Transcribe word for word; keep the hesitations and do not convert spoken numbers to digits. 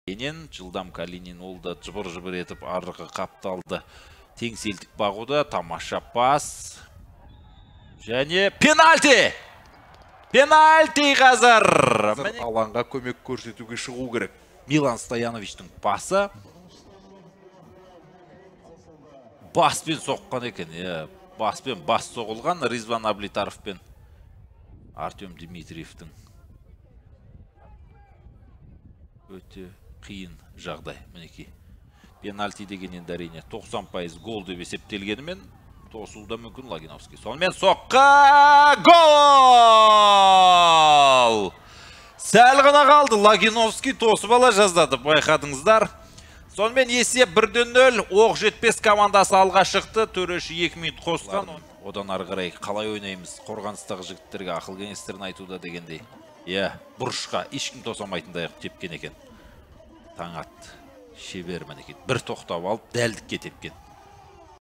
Енен жылдам Калинин ол да жыбыр-жыбыр етіп арғы қапталды. Теңселдік бағуда, тамаша пас. Және пенальти! Пенальти қазір! Алаңға көмек көрсетуге шығу керек. Милан Стояновичтің пасы. Баспен соққан екен. Баспен бас соғылған Ризван Аблитаров пен Артем Дмитриевтің өте қиын жағдай. Мінеки. Пенальти деген енді әрине тоқсан пайыз гол деп есептелгенімен тосуы да мүмкін Логиновский. Сонымен соққа гол! Сәл ғана қалды. Логиновский тосып ала жаздады. Байқадыңыздар. Сонымен есеп бір нөл. Оқ жетпес командасы алға шықты. Төреші екі минут қосқан. Одан ары қарай қалай ойнаймыз? Қорғаныстағы жігіттерге ақыл кеңестерін айтуда дегендей. Иә, бұрышқа ешкім тосамайтындай тепкен екен. Таң атты. Шебер мінекей. Бір тоқтап алып дәлдікке тепкен.